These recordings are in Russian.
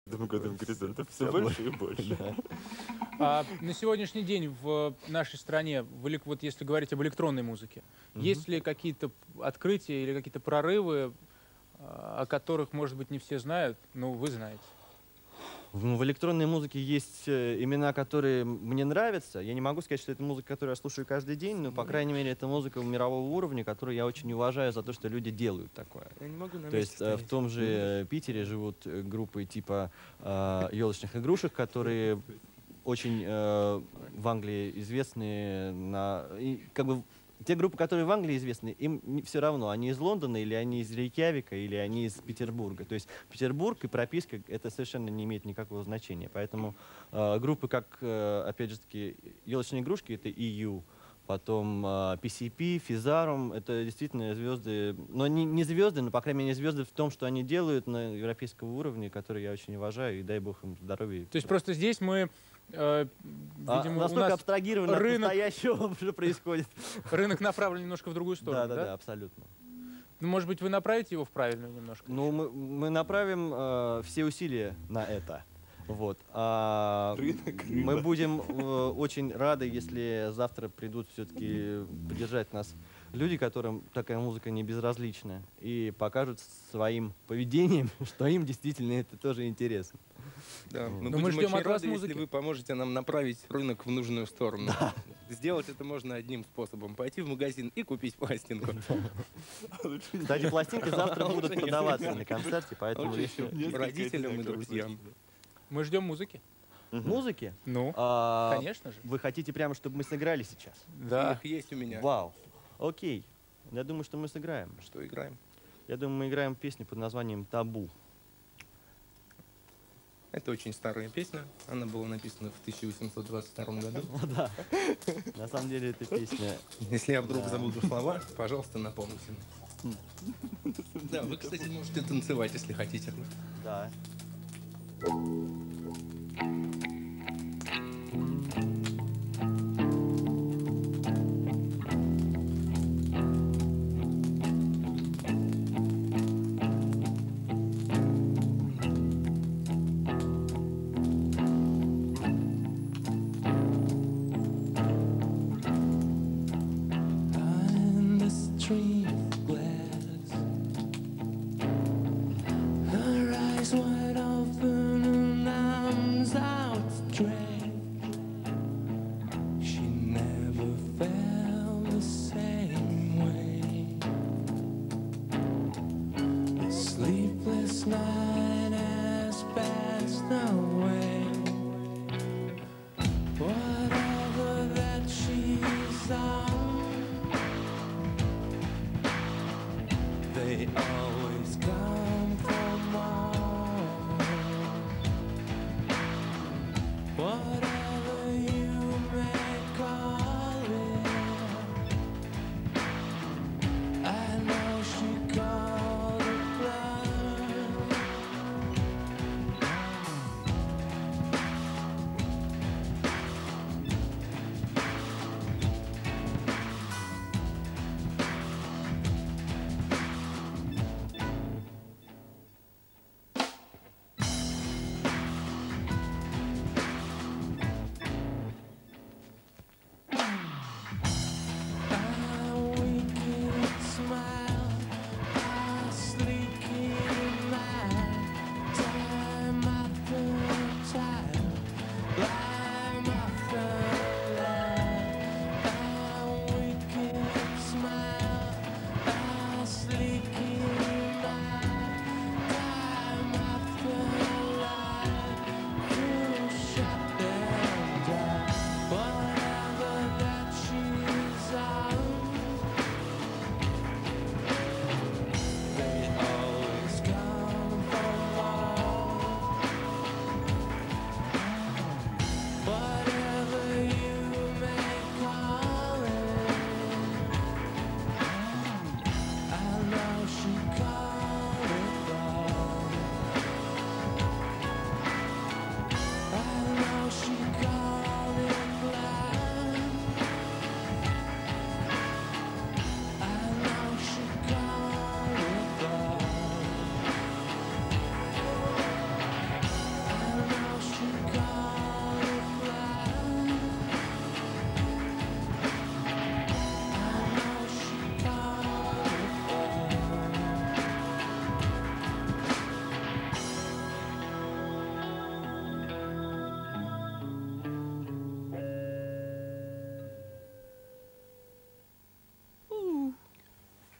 годом горизонтов все больше и больше. На сегодняшний день в нашей стране, вот если говорить об электронной музыке, есть ли какие-то открытия или какие-то прорывы, о которых, может быть, не все знают, но вы знаете? В электронной музыке есть имена, которые мне нравятся. Я не могу сказать, что это музыка, которую я слушаю каждый день, но, по крайней мере, это музыка мирового уровня, которую я очень уважаю за то, что люди делают такое. Я не могу на То есть в том же Питере живут группы типа елочных игрушек, которые очень в Англии известны те группы, которые в Англии известны, им все равно, они из Лондона, или они из Рейкьявика, или они из Петербурга. То есть Петербург и прописка, это совершенно не имеет никакого значения. Поэтому группы, как, опять же таки, елочные игрушки, это EU, потом PCP, Физарум, это действительно звезды, но не звезды, но, по крайней мере, звезды в том, что они делают на европейском уровне, которые я очень уважаю, и дай бог им здоровья. То есть просто здесь мы... видимо, настолько у нас абстрагировано от настоящего уже происходит. Рынок направлен немножко в другую сторону, да, абсолютно. Ну, может быть, вы направите его в правильную немножко? Ну, мы направим все усилия на это. Вот. Мы будем очень рады, если завтра придут все-таки поддержать нас люди, которым такая музыка не безразлична, и покажут своим поведением, что им действительно это тоже интересно. Да, мы ждем будем очень от вас рады, музыки. если вы поможете нам направить рынок в нужную сторону. Да. Сделать это можно одним способом. Пойти в магазин и купить пластинку. Кстати, пластинки завтра будут продаваться на концерте, поэтому родителям и друзьям. Мы ждем музыки. Музыки? Ну, конечно же. Вы хотите прямо, чтобы мы сыграли сейчас? Да. Их есть у меня. Вау. Окей. Я думаю, что мы сыграем. Что играем? Я думаю, мы играем песню под названием «Табу». Это очень старая песня. Она была написана в 1822 году. Да. На самом деле, эта песня... Если я вдруг забуду слова, пожалуйста, напомните. Да, вы, кстати, можете танцевать, если хотите. Да.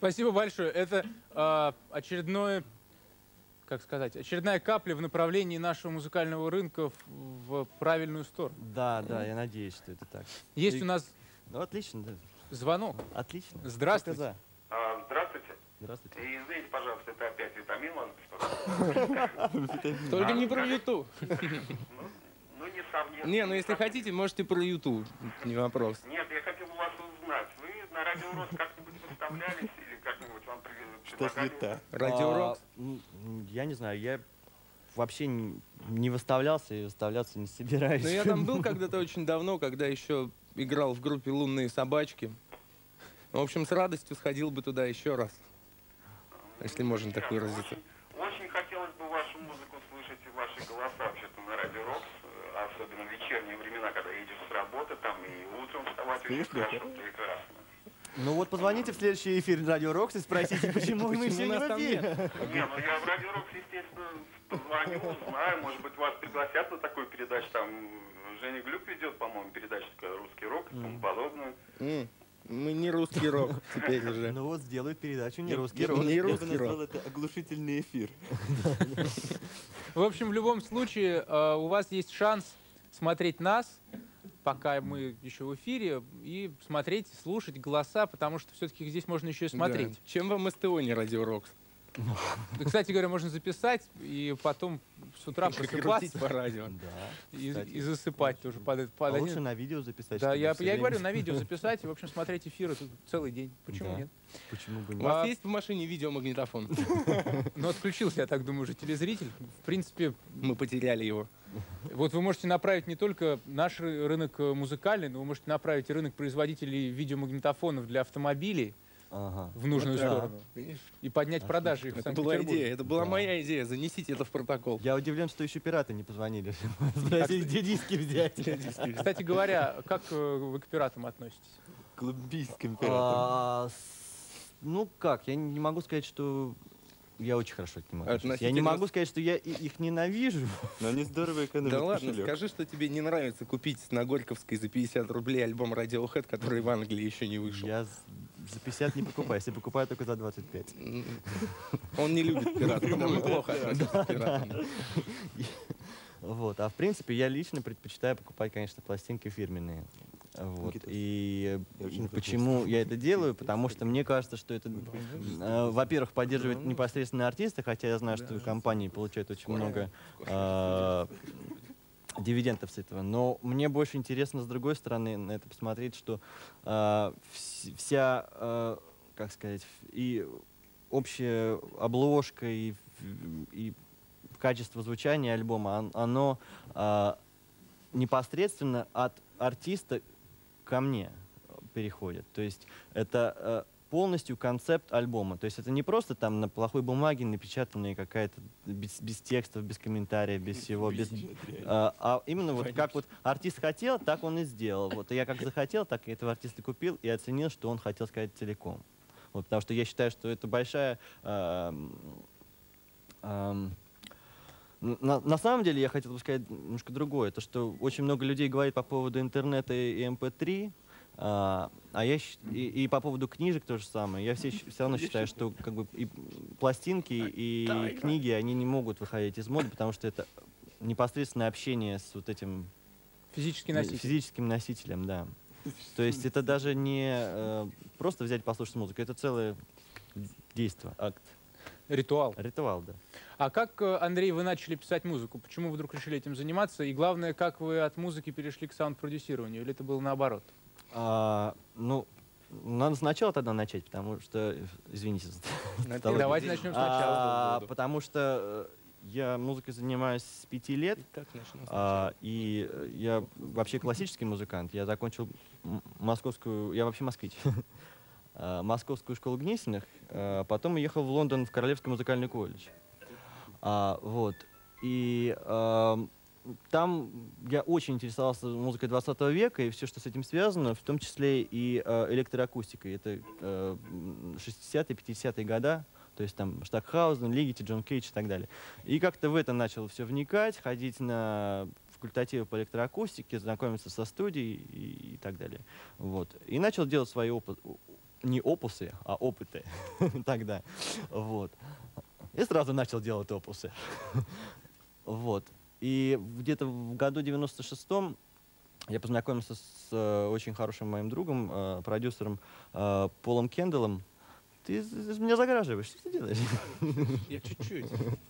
Спасибо большое. Это очередная капля в направлении нашего музыкального рынка в правильную сторону. Да, да, я надеюсь, что это так. Есть у нас Ну, отлично, да. звонок. Отлично. Здравствуйте. Только за. Здравствуйте. Здравствуйте. И извините, пожалуйста, это опять витамин вас беспокоит. Только не про Юту. Ну, несомненно. Не, ну если хотите, можете про Юту. Не вопрос. Нет, я хотел бы вас узнать. Вы на Радио Рос как-нибудь выставлялись или как-нибудь вам предлагали? Радио Рокс. Я не знаю, я вообще не выставлялся и выставляться не собираюсь. Ну я там был когда-то очень давно, когда еще играл в группе «Лунные собачки». В общем, с радостью сходил бы туда еще раз. Если можно так выразиться. Очень хотелось бы вашу музыку слышать и ваши голоса вообще-то на Радио Рокс, особенно в вечерние времена, когда едешь с работы, там и утром вставать очень хорошо, прекрасно. Ну вот позвоните в следующий эфир Радио Рокс и спросите, почему мы еще не в эфире. Не, ну я в Радио Рокс, естественно, позвоню, узнаю, может быть, вас пригласят на такую передачу, там Женя Глюк ведет, по-моему, передачу такая «Русский рок» и тому подобное. Мы не русский рок теперь уже. Ну вот сделают передачу «Не русский рок». Не русский рок. Это оглушительный эфир. В общем, в любом случае, у вас есть шанс смотреть нас, пока мы еще в эфире, и смотреть, слушать голоса, потому что все-таки здесь можно еще и смотреть. Да. Чем вам СТО не Радио Рокс? Да, кстати говоря, можно записать и потом с утра Крутить просыпаться по радио. Да. и засыпать тоже под А один. лучше на видео записать. Да, чтобы я всё и время- говорю, на видео записать и, в общем, смотреть эфиры тут целый день. Почему Да. нет? Почему бы У нет? вас есть в машине видеомагнитофон? Ну, отключился, я так думаю, уже телезритель. В принципе, Мы потеряли его. вот вы можете направить не только наш рынок музыкальный, но вы можете направить и рынок производителей видеомагнитофонов для автомобилей Ага. в нужную Да. сторону и поднять продажи их в Это была Санкт-Петербурге. идея, это была Да. моя идея. Занесите это в протокол. Я удивлен, что еще пираты не позвонили. Спросили, где диски взять. Кстати говоря, как вы к пиратам относитесь? К лоббистским пиратам. Ну как, я не могу сказать, что я очень хорошо к ним отношусь. Я не Относительно- могу сказать, что я их ненавижу. Но они здорово экономят Да ладно, кошелек. скажи, что тебе не нравится купить на Горьковской за 50 рублей альбом Radiohead, который в Англии еще не вышел. Я за 50 не покупаю, если покупаю только за 25. Он не любит пиратов, он плохо относится к пиратам. Вот. А в принципе, я лично предпочитаю покупать, конечно, пластинки фирменные. Вот. Никита, И я очень почему я это делаю? Потому что мне кажется, что это, во-первых, поддерживает непосредственно артиста, хотя я знаю, что компании получают очень много дивидендов с этого. Но мне больше интересно, с другой стороны, на это посмотреть, что вся, как сказать, и общая обложка, и качество звучания альбома, оно непосредственно от артиста ко мне переходит. То есть это полностью концепт альбома. То есть это не просто там на плохой бумаге напечатанная какая-то без текстов, без комментариев, без всего, а именно вот как вот артист хотел, так он и сделал. Вот и я как захотел, так и этого артиста купил и оценил, что он хотел сказать целиком. Вот, потому что я считаю, что это большая на самом деле я хотел бы сказать немножко другое. То, что очень много людей говорит по поводу интернета и MP3, и по поводу книжек то же самое. Я все равно считаю, что как бы и пластинки, и книги, они не могут выходить из моды, потому что это непосредственное общение с вот этим физическим носителем, да. То есть это даже не просто взять и послушать музыку, это целое действие, акт. Ритуал. Ритуал, да. А как, Андрей, вы начали писать музыку? Почему вы вдруг решили этим заниматься? И главное, как вы от музыки перешли к саунд-продюсированию? Или это было наоборот? Ну, надо сначала тогда начать, потому что, извините. Давайте начнем сначала. Потому что я музыкой занимаюсь с 5 лет, и я вообще классический музыкант. Я закончил московскую, я вообще москвич. Московскую школу Гнесиных, потом уехал в Лондон в Королевский музыкальный колледж. Вот. И там я очень интересовался музыкой 20 века и все, что с этим связано, в том числе и электроакустикой. Это 60-е, 50-е года, то есть там Штокхаузен, Лигити, Джон Кейдж и так далее. И как-то в это начал все вникать, ходить на факультативы по электроакустике, знакомиться со студией и так далее. Вот. И начал делать свои не опусы, а опыты тогда. Вот. И сразу начал делать опусы. Вот. И где-то в году 96-м я познакомился с очень хорошим моим другом, продюсером Полом Кенделом. Ты меня загораживаешь, что ты делаешь? Я чуть-чуть.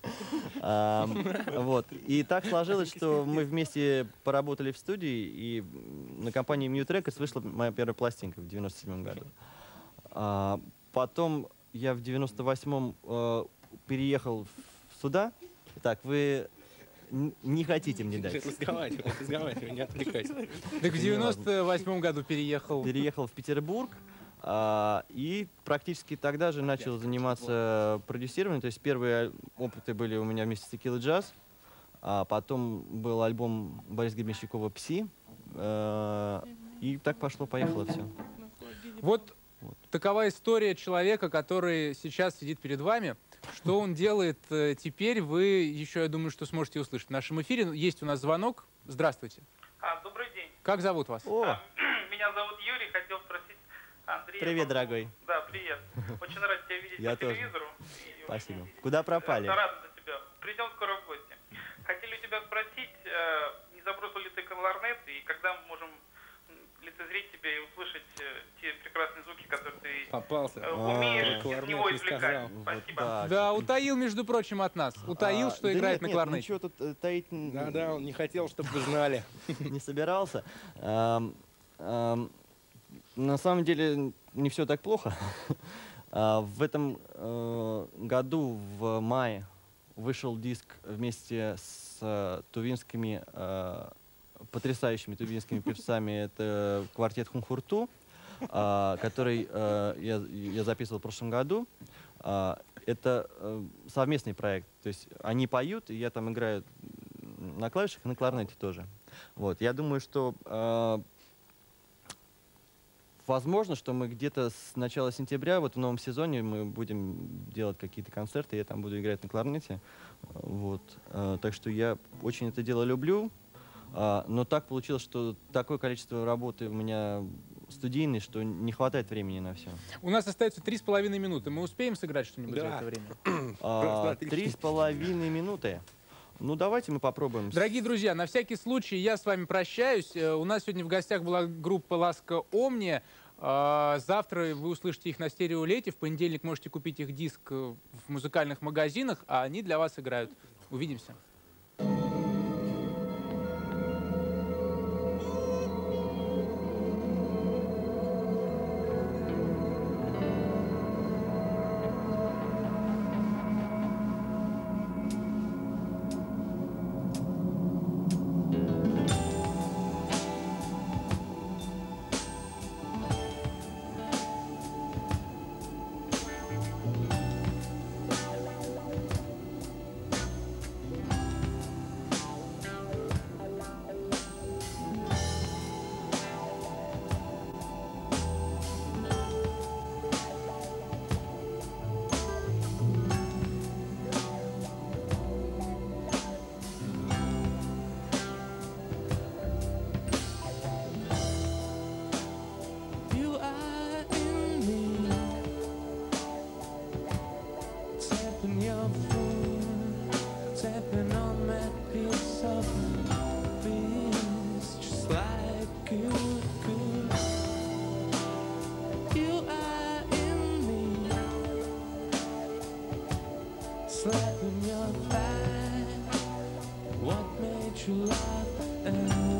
Вот. И так сложилось, что мы вместе поработали в студии, и на компании Mute Records вышла моя первая пластинка в 97 году. Потом я в 98-м переехал сюда. Так, вы не хотите мне дать? Разговаривай, не отвлекайся. Так в 98 году переехал. Переехал в Петербург. И практически тогда же начал заниматься продюсированием. То есть первые опыты были у меня вместе с Tequila Jazz, а потом был альбом Бориса Гребенщикова «Пси». И так пошло-поехало все. Вот такова история человека, который сейчас сидит перед вами. Что он делает теперь, вы еще, я думаю, что сможете услышать. В нашем эфире есть у нас звонок. Здравствуйте. Добрый день. Как зовут вас? О, Меня зовут Юрий, хотел спросить Андрея. привет, дорогой. Да, привет. Очень рад тебя видеть Я по тоже. телевизору. Спасибо. Куда пропали? Рад за тебя. Придем скоро в гости. Хотели у тебя спросить, не забросил ли ты кларнет, и когда мы можем лицезреть тебя и услышать те прекрасные звуки, которые ты Попался. умеешь из кларнет него не извлекать. сказал. Спасибо. так. Да, утаил, между прочим, от нас. Утаил, что Да играет нет, на кларнете. Ничего тут таить Да, он не хотел, чтобы вы знали. не собирался. На самом деле не все так плохо. В этом году в мае вышел диск вместе с тувинскими, потрясающими тувинскими певцами. Это квартет Хунхурту, который я записывал в прошлом году. Это совместный проект. То есть они поют, и я там играю на клавишах и на кларнете тоже. Вот. Я думаю, что возможно, что мы где-то с начала сентября, вот в новом сезоне, мы будем делать какие-то концерты, я там буду играть на кларнете. Вот. Так что я очень это дело люблю. Но так получилось, что такое количество работы у меня студийной, что не хватает времени на все. У нас остается 3,5 минуты. Мы успеем сыграть что-нибудь за Да. это время? 3,5 минуты. Ну, давайте мы попробуем. Дорогие друзья, на всякий случай я с вами прощаюсь. У нас сегодня в гостях была группа «Ласка Омния». Завтра вы услышите их на стереолете. В понедельник можете купить их диск в музыкальных магазинах, а они для вас играют. Увидимся. Slapping your thigh, what made you laugh?